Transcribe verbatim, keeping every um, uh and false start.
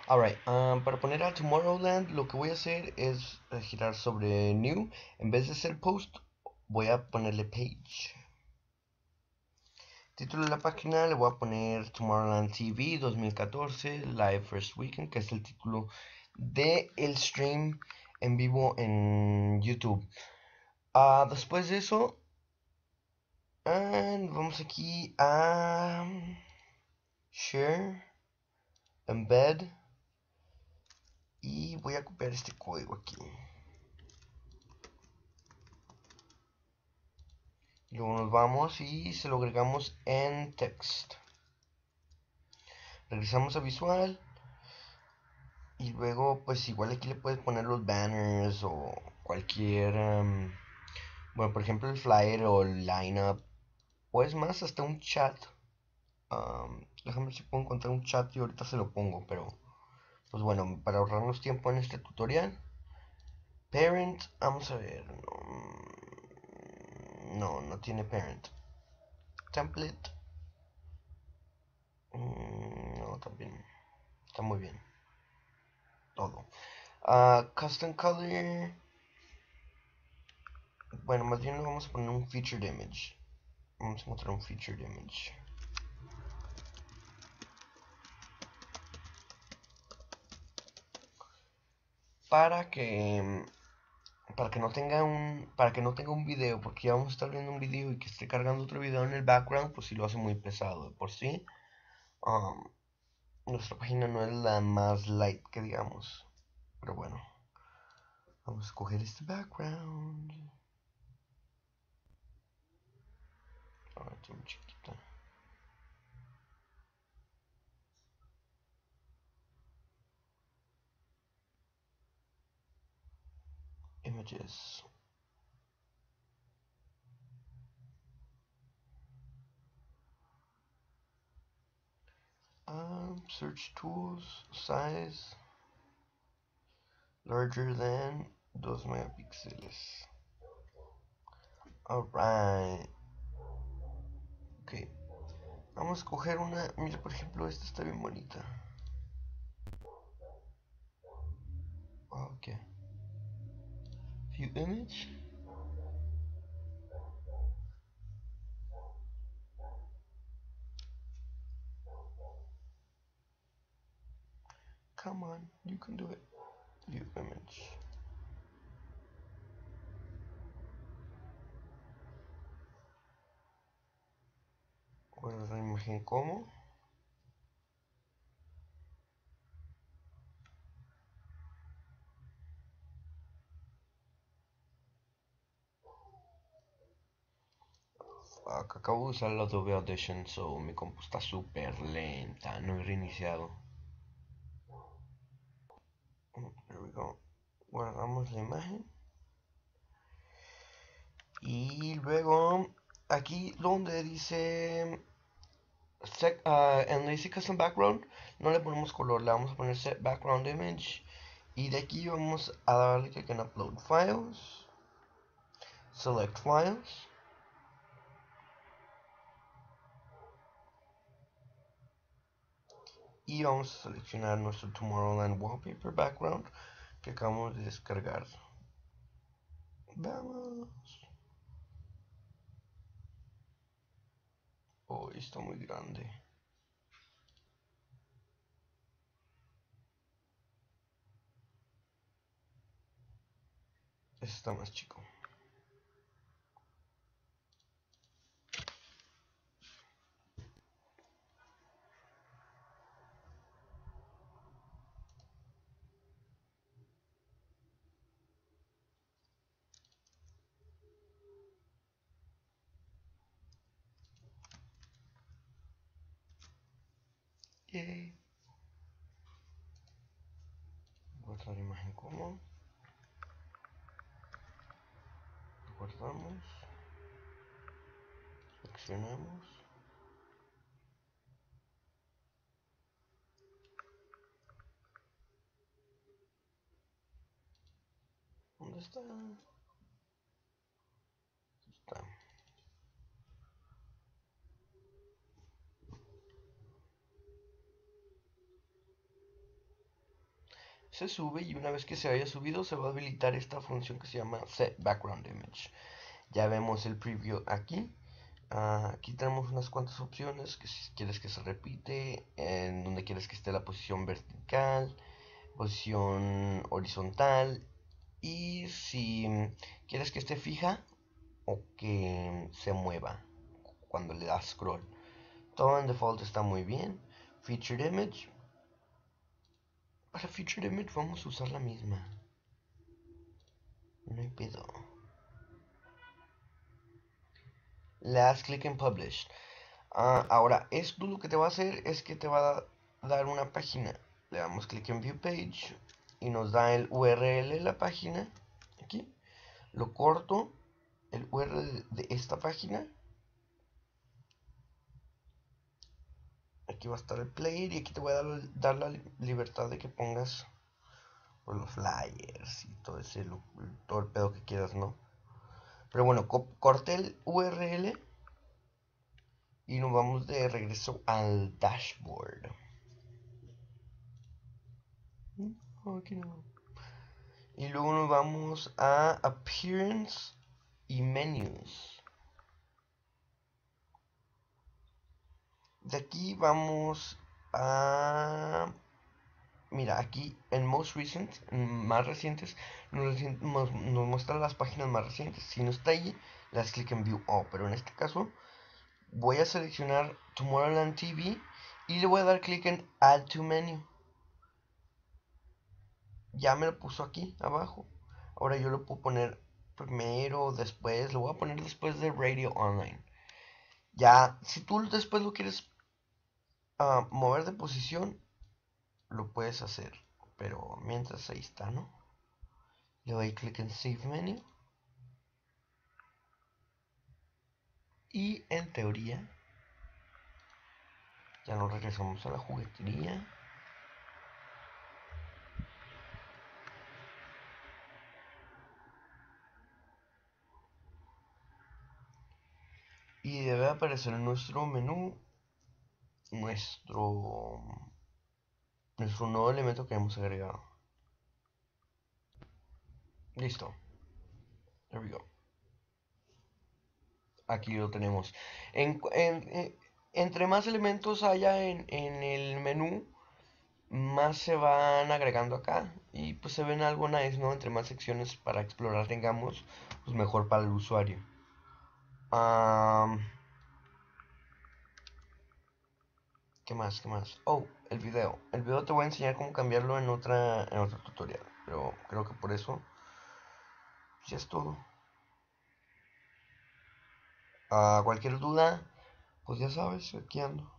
Alright, um, para poner a Tomorrowland lo que voy a hacer es eh, girar sobre New. En vez de ser post, voy a ponerle page. Título de la página le voy a poner Tomorrowland T V dos mil catorce Live First Weekend, que es el título de el stream en vivo en YouTube. Uh, después de eso, and vamos aquí a Share, Embed, y voy a copiar este código aquí. Luego nos vamos y se lo agregamos en text. Regresamos a visual. Y luego, pues igual aquí le puedes poner los banners o cualquier, um, bueno, por ejemplo el flyer o el lineup. O es más, hasta un chat. Um, déjame ver si puedo encontrar un chat y ahorita se lo pongo. Pero, pues bueno, para ahorrarnos tiempo en este tutorial. Parent, vamos a ver. No, no, no tiene parent. Template. Mm, no, también. Está muy bien. Todo. Uh, custom color. Bueno, más bien le vamos a poner un featured image. Vamos a encontrar un featured image. Para que para que no tenga un para que no tenga un video, porque ya vamos a estar viendo un video y que esté cargando otro video en el background, pues si lo hace muy pesado de por sí. Um, nuestra página no es la más light que digamos, pero bueno, vamos a escoger este background. Ah, está muy chiquita. Images. Um, search tools, size, larger than dos megapíxeles. Alright. Ok. Vamos a escoger una. Mira, por ejemplo, esta está bien bonita. Ok. View image. Come on, you can do it. View image. Guardar la imagen como. Acabo de usar la Adobe Audition, so mi compu está súper lenta. No he reiniciado. There we go. Guardamos la imagen. Y luego, aquí donde dice set, uh, en donde dice custom background, no le ponemos color, le vamos a poner set background image. Y de aquí vamos a darle clic en upload files. Select files. Y vamos a seleccionar nuestro Tomorrowland Wallpaper Background que acabamos de descargar. Vamos. Oh, está muy grande. Este está más chico. Yay. Guardar la imagen como. Guardamos. Seleccionamos. ¿Dónde está? Está. se sube y una vez que se haya subido se va a habilitar esta función que se llama Set Background Image. Ya vemos el preview aquí. Uh, aquí tenemos unas cuantas opciones, que si quieres que se repite, en donde quieres que esté la posición vertical, posición horizontal, y si quieres que esté fija o que se mueva cuando le das scroll. Todo en default está muy bien. Featured Image. Para Featured Image vamos a usar la misma. No hay pedo. Le das clic en Publish. Uh, ahora, esto lo que te va a hacer es que te va a dar una página. Le damos clic en View Page y nos da el U R L de la página. Aquí. Lo corto. El U R L de esta página. Aquí va a estar el player y aquí te voy a dar, dar la libertad de que pongas pues, los flyers y todo ese todo el pedo que quieras, ¿no? Pero bueno, co corté el U R L y nos vamos de regreso al dashboard. No, aquí no. Y luego nos vamos a Appearance y Menus. De aquí vamos a... Mira, aquí en Most Recent, en más recientes, nos, nos, nos muestra las páginas más recientes. Si no está ahí, le das clic en View All. Pero en este caso, voy a seleccionar Tomorrowland T V y le voy a dar clic en Add to Menu. Ya me lo puso aquí abajo. Ahora yo lo puedo poner primero, después. Lo voy a poner después de Radio Online. Ya, si tú después lo quieres uh, mover de posición, lo puedes hacer. Pero mientras ahí está, ¿no? Le doy clic en Save Menu. Y en teoría, ya nos regresamos a la juguetería. Y debe aparecer en nuestro menú nuestro, nuestro nuevo elemento que hemos agregado. Listo. There we go. Aquí lo tenemos. En, en, en, entre más elementos haya en, en el menú, más se van agregando acá. Y pues se ven algo nice, ¿no? Entre más secciones para explorar tengamos, pues mejor para el usuario. Um, ¿Qué más? ¿Qué más? Oh, el video. El video te voy a enseñar cómo cambiarlo en otra en otro tutorial. Pero creo que por eso ya es todo. Uh, cualquier duda, pues ya sabes, aquí ando.